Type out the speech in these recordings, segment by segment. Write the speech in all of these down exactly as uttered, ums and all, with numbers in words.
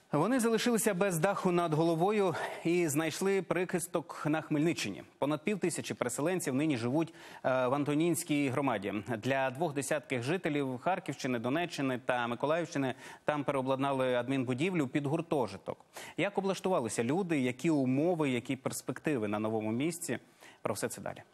Вони залишилися без даху над головою і знайшли прихисток на Хмельниччині. Понад пів тисячі переселенців нині живуть в Антонінській громаді. Для двох десятків жителів Харківщини, Донеччини та Миколаївщини там переобладнали адмінбудівлю під гуртожиток. Як облаштувалися люди, які умови, які перспективи на новому місці? Про все це далі.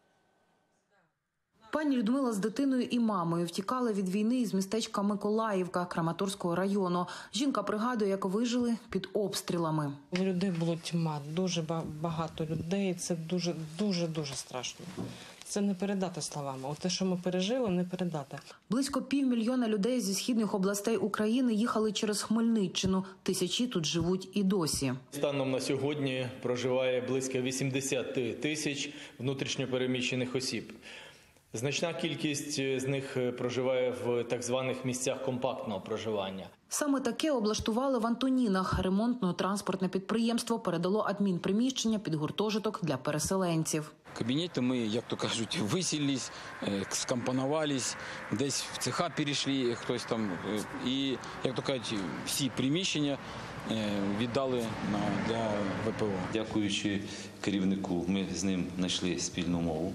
Пані Людмила з дитиною і мамою втікали від війни із містечка Миколаївка Краматорського району. Жінка пригадує, як вижили під обстрілами. У людей було тьма, дуже багато людей. Це дуже, дуже, дуже страшно. Це не передати словами. От те, що ми пережили, не передати. Близько півмільйона людей зі східних областей України їхали через Хмельниччину. Тисячі тут живуть і досі. Станом на сьогодні проживає близько вісімдесят тисяч внутрішньопереміщених осіб. Значна кількість з них проживає в так званих місцях компактного проживання. Саме таке облаштували в Антонінах. Ремонтно-транспортне підприємство передало адмінприміщення під гуртожиток для переселенців. Кабінети ми, як то кажуть, виселились, скомпонувались, десь в цеха перейшли, хтось там. І, як то кажуть, всі приміщення віддали для ВПО. Дякуючи керівнику, ми з ним знайшли спільну мову.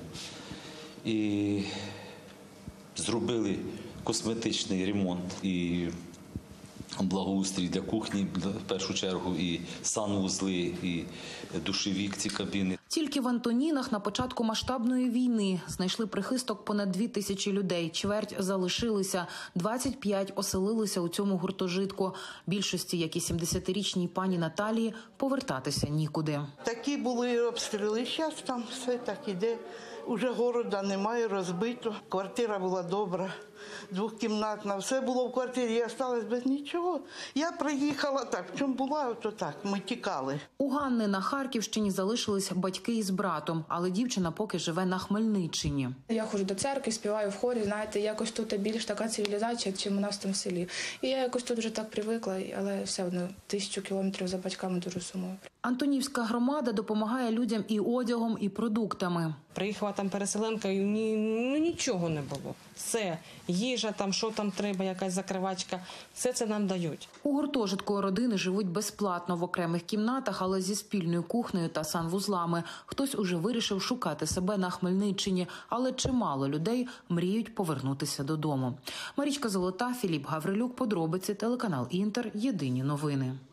І зробили косметичний ремонт і благоустрій для кухні, в першу чергу, і санвузли, і душові ці кабіни. Тільки в Антонінах на початку масштабної війни знайшли прихисток понад дві тисячі людей. Чверть залишилися, двадцять п'ять оселилися у цьому гуртожитку. Більшості, як і сімдесятирічній пані Наталії, повертатися нікуди. Такі були обстріли, зараз там все так іде. Уже города немає, розбито. Квартира була добра, двокімнатна. Все було в квартирі, я залишилась без нічого. Я приїхала так, в чому була, то так, ми тікали. У Ганни на Харківщині залишились батьки із братом, але дівчина поки живе на Хмельниччині. Я ходжу до церкви, співаю в хорі, знаєте, якось тут більш така цивілізація, чим у нас там в селі. І я якось тут вже так привикла, але все одно тисячу кілометрів за батьками дуже сумую. Антонівська громада допомагає людям і одягом, і продуктами. Приїхала там переселенка, і ні, ну, нічого не було. Все, їжа, там, що там треба, якась закривачка, все це нам дають. У гуртожитку родини живуть безплатно в окремих кімнатах, але зі спільною кухнею та санвузлами. Хтось уже вирішив шукати себе на Хмельниччині, але чимало людей мріють повернутися додому. Марічка Золота, Філіп Гаврилюк, подробиці, телеканал Інтер, єдині новини.